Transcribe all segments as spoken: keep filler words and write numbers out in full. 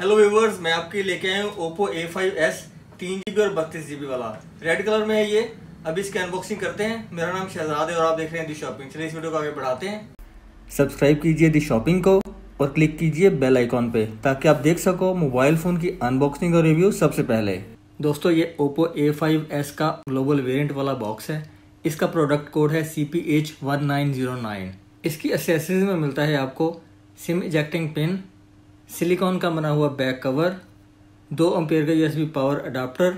Hello viewers, मैं आपके लेके आया हूँ ओप्पो ए फाइव एस तीन जी बी और बत्तीस जी बी वाला। रेड कलर में है ये। अभी इसकी अनबॉक्सिंग करते हैं। मेरा नाम शहजाद है और आप देख रहे हैं दी शॉपिंग। चलिए इस वीडियो को आगे बढ़ाते हैं। सब्सक्राइब कीजिए दी शॉपिंग को और क्लिक कीजिए बेल आइकॉन पे ताकि आप देख सको मोबाइल फ़ोन की अनबॉक्सिंग और रिव्यू सबसे पहले। दोस्तों, ये ओप्पो ए फाइव एस का ग्लोबल वेरिएंट वाला बॉक्स है। इसका प्रोडक्ट कोड है C P H one nine zero nine. इसकी एक्सेसरीज में मिलता है आपको सिम इजेक्टिंग पिन, सिलिकॉन का बना हुआ बैक कवर, दो एम्पेयर का USB power adapter,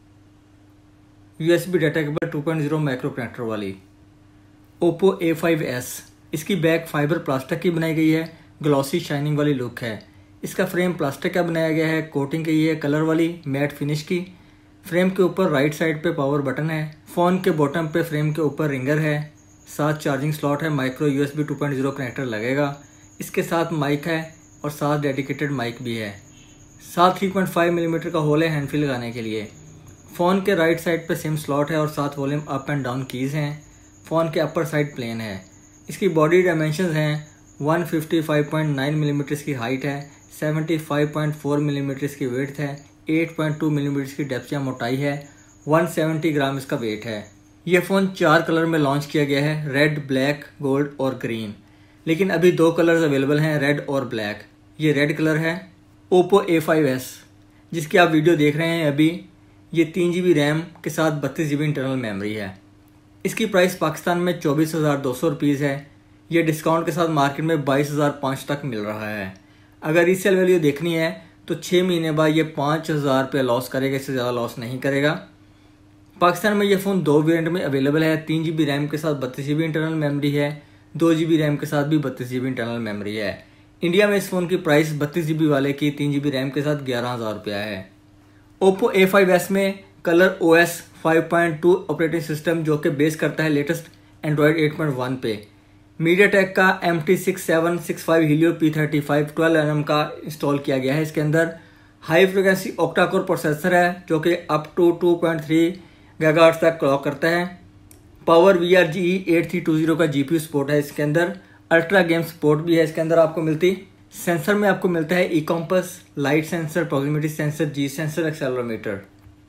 USB data cable two point zero micro connector वाली ओप्पो ए फाइव एस। इसकी बैक फाइबर प्लास्टिक की बनाई गई है, ग्लॉसी शाइनिंग वाली लुक है। इसका फ्रेम प्लास्टिक का बनाया गया है, कोटिंग की है कलर वाली मैट फिनिश की। फ्रेम के ऊपर राइट साइड पे पावर बटन है। फ़ोन के बॉटम पे फ्रेम के ऊपर रिंगर है, साथ चार्जिंग स्लॉट है, micro USB two point zero connector लगेगा। इसके साथ माइक है और साथ डेडिकेटेड माइक भी है। साथ थ्री पॉइंट फाइव मिलीमीटर का होल है हैंड फ्री लगाने के लिए। फ़ोन के राइट साइड पे सिम स्लॉट है और साथ volume up and down keys हैं। फ़ोन के अपर साइड प्लेन है। इसकी बॉडी डायमेंशंस हैं one fifty five point nine millimetre की हाइट है, seventy five point four millimetre की विड्थ है, एट पॉइंट टू मिलीमीटर की डेप्थ या मोटाई है, वन सेवेंटी ग्राम इसका वेट है। यह फ़ोन चार कलर में लॉन्च किया गया है, रेड, ब्लैक, गोल्ड और ग्रीन। लेकिन अभी दो कलर्स अवेलेबल हैं, रेड और ब्लैक। ये रेड कलर है ओप्पो ए फाइव एस जिसकी आप वीडियो देख रहे हैं अभी। ये तीन जी बी रैम के साथ बत्तीस जी बी इंटरनल मेमोरी है। इसकी प्राइस पाकिस्तान में चौबीस हज़ार दो सौ रुपीज़ है। ये डिस्काउंट के साथ मार्केट में बाईस हज़ार पाँच तक मिल रहा है। अगर रीसेल वैल्यू देखनी है तो छः महीने बाद ये पाँच हज़ार रुपये लॉस करेगा, इससे ज़्यादा लॉस नहीं करेगा। पाकिस्तान में ये फ़ोन दो वेरिएंट में अवेलेबल है। तीन जी बी रैम के साथ बत्तीस जी बी इंटरनल मेमोरी है, दो जी बी रैम के साथ भी बत्तीस जी बी इंटरनल मेमोरी है। इंडिया में इस फ़ोन की प्राइस बत्तीस जी बी वाले की तीन जी बी रैम के साथ ग्यारह हज़ार रुपया है। ओप्पो ए फाइव एस में Color O S five point two operating system जो कि बेस करता है latest Android eight point one पे। मीडियाटेक का M T six seven six five Helio P thirty five twelve N M का install किया गया है। इसके अंदर high frequency octa core processor है जो कि up to two point three gigahertz तक क्लॉक करता है। Power we are G E eight three two zero का जी पी यू सपोर्ट है। इसके अंदर अल्ट्रा गेम सपोर्ट भी है। इसके अंदर आपको मिलती सेंसर में आपको मिलता है E compass, light sensor, proximity sensor, G sensor, accelerometer.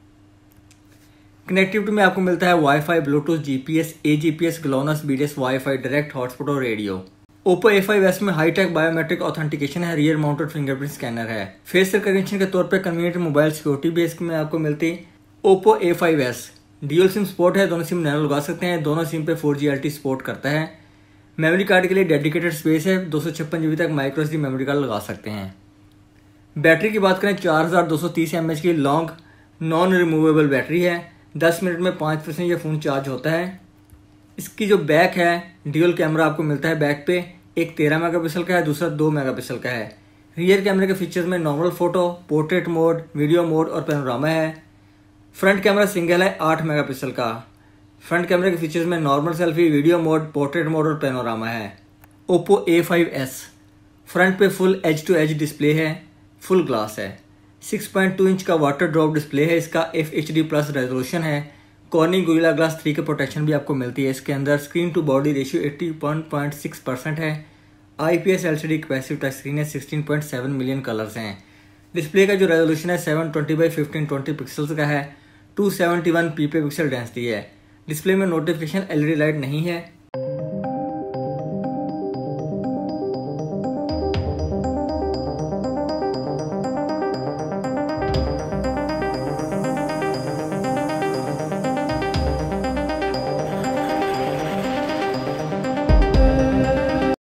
Connectivity में आपको मिलता है wifi, Bluetooth, GPS, AGPS, GLONASS, BDS, wifi, direct hotspot और radio. Oppo A five S में हाईटेक बायोमेट्रिक ऑथेंटिकेशन है, रियर माउंटेड फिंगरप्रिंट स्कैनर है। Face recognition के तौर पर कन्वीनियंट मोबाइल सिक्योरिटी भी इसमें आपको मिलती। Oppo A five S dual SIM support है, दोनों सिम नैनो लगा सकते हैं। दोनों सिम पे four G L T support करता है। मेमोरी कार्ड के लिए डेडिकेटेड स्पेस है, दो सौ छप्पन जीबी तक माइक्रो एसडी मेमोरी कार्ड लगा सकते हैं। बैटरी की बात करें, चार हज़ार दो सौ तीस एम एच की लॉन्ग नॉन रिमूवेबल बैटरी है। दस मिनट में पाँच परसेंट ये फ़ोन चार्ज होता है। इसकी जो बैक है, ड्यूल कैमरा आपको मिलता है बैक पे। एक तेरह मेगापिक्सल का है, दूसरा दो मेगापिक्सल का है। रियर कैमरे के फीचर्स में normal photo, portrait mode, video mode और पैनोरामा है। फ्रंट कैमरा सिंगल है, आठ मेगापिक्सल का। फ्रंट कैमरे के फीचर्स में normal selfie, video mode, portrait mode और पैनोरामा है। Oppo A five S front पे full edge to edge display है, फुल ग्लास है। सिक्स पॉइंट टू इंच का वाटर ड्रॉप डिस्प्ले है। इसका F H D plus resolution है। Corning Gorilla glass three की प्रोटेक्शन भी आपको मिलती है। इसके अंदर screen to body ratio eighty one point six percent है। I P S L C D capacitive touch screen है, sixteen point seven million colours हैं। डिस्प्ले का जो रेजोल्यूशन है seven twenty by fifteen twenty pixels का है। Two seventy one P पे pixel density है। डिस्प्ले में notification L E D light नहीं है।